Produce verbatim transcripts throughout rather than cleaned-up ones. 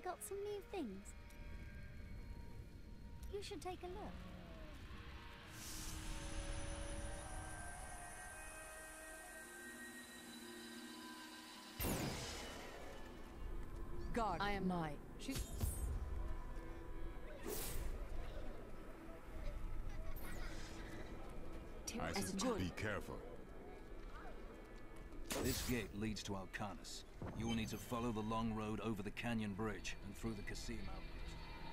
got some new things. You should take a look. Guard, I am my. She's. Isis, be careful. This gate leads to Alcanus. You will need to follow the long road over the canyon bridge and through the Qasim outpost.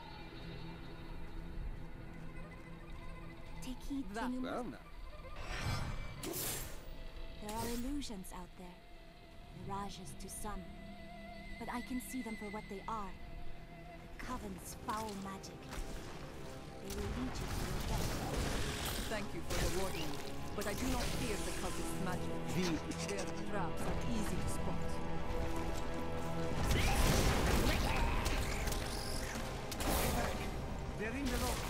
Take heed, That Tinumu. well now. There are illusions out there. Mirages to some. But I can see them for what they are. The Coven's foul magic. They will lead you to your death. Thank you for the warning, but I do not fear the cultist's magic. Their traps are easy to spot. They're in the ropes.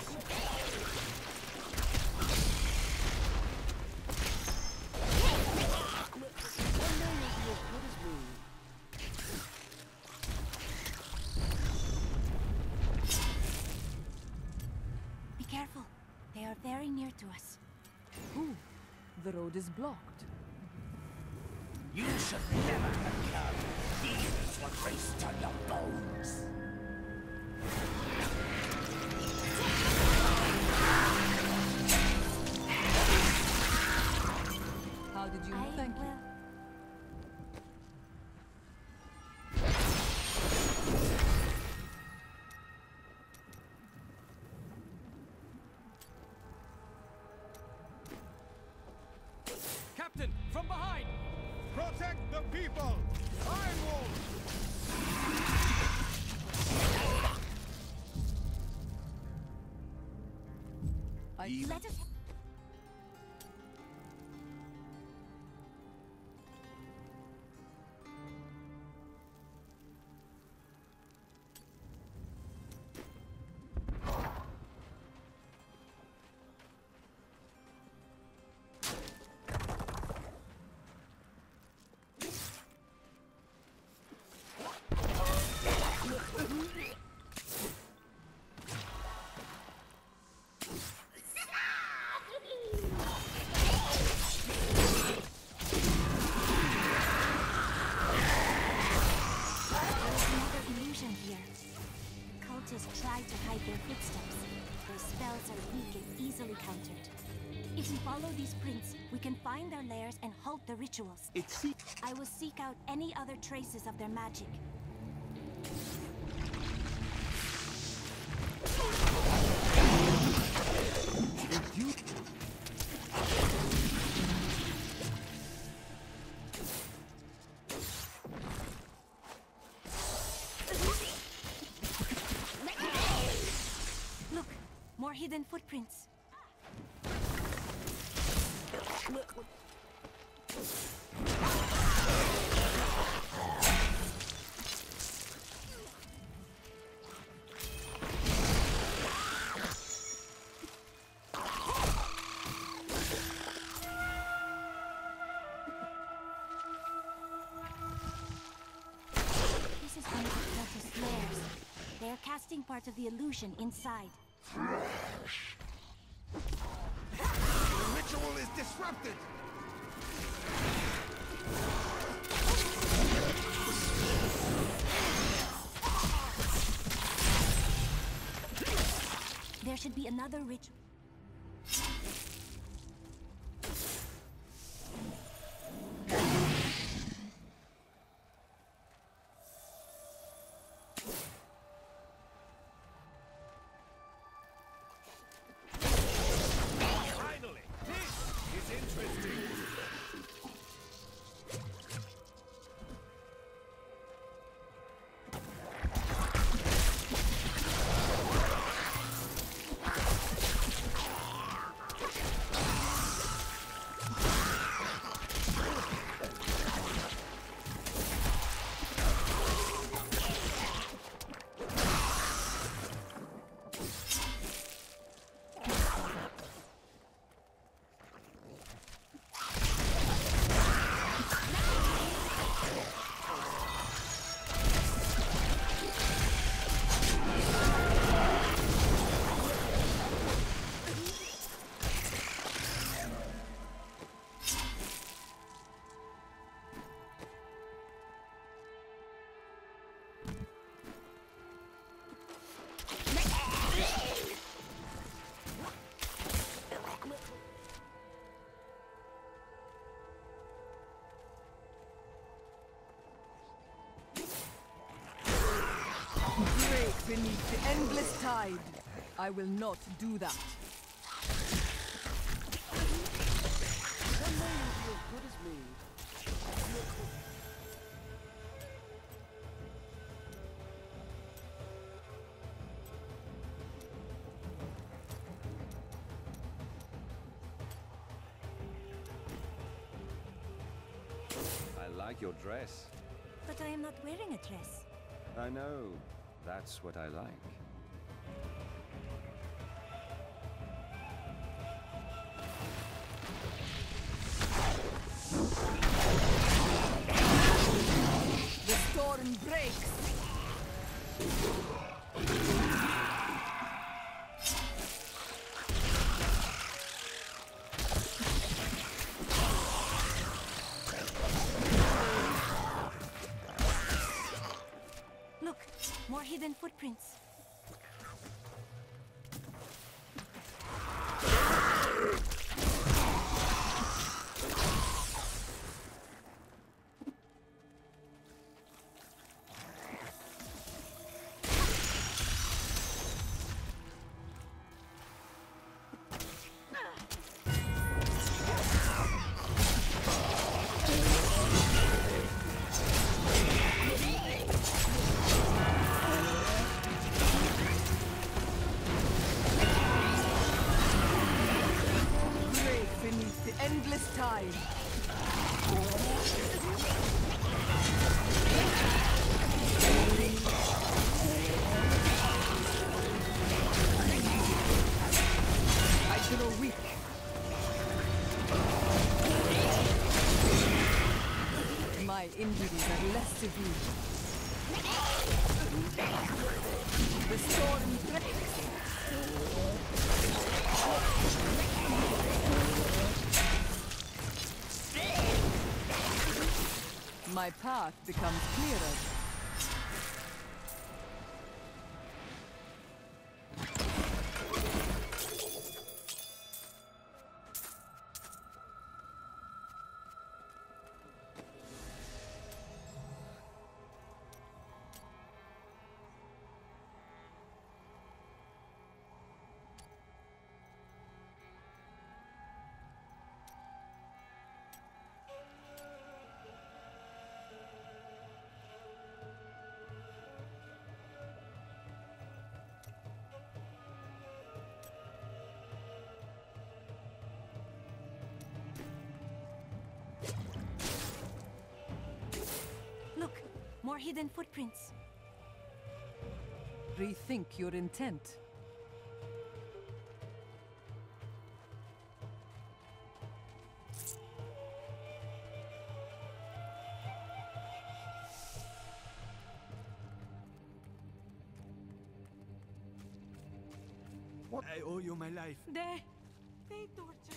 Be careful. They are very near to us. Ooh, the road is blocked. You should never have come. These were traced on your bones. How did you I thank will. you? Captain, from behind! Protect the people! Iron Wolf! I Let us. Try to hide their footsteps. Their spells are weak and easily countered. If we follow these prints, we can find their lairs and halt the rituals. It's I will seek out any other traces of their magic. Look, more hidden footprints. This is one of the cultist lairs. They are casting part of the illusion inside. The ritual is disrupted! There should be another ritual. Finally! This is interesting! beneath the endless tide. I will not do that. Some may be as good as me. I like your dress. But I am not wearing a dress. I know. That's what I like. The storm breaks. Look, more hidden footprints. Endless tide. I grow weak. My injuries are less severe. The storm breaks. My path becomes clearer. Look, more hidden footprints. Rethink your intent. What? I owe you my life. They... they torture.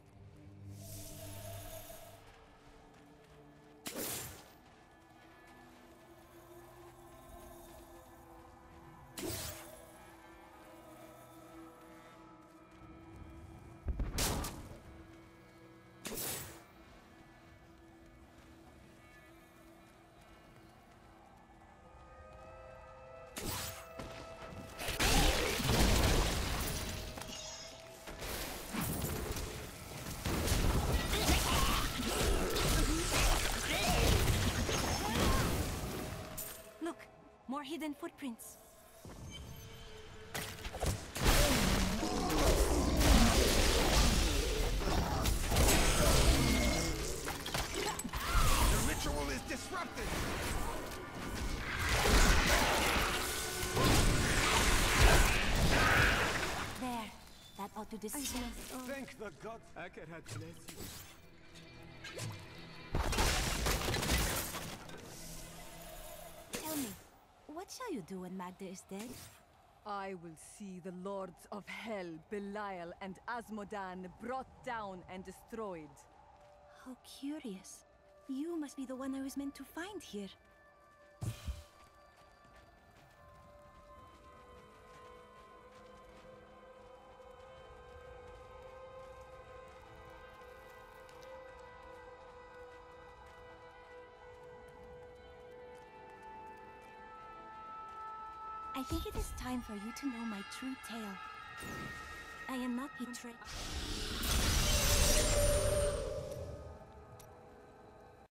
More hidden footprints. The ritual is disrupted. There. That ought to dispel. Thank the gods. Akerhat bless you. Tell me, what shall you do when Magda is dead? I will see the lords of hell, Belial and Asmodan, brought down and destroyed. How curious. You must be the one I was meant to find here. I think it is time for you to know my true tale. I am not betrayed.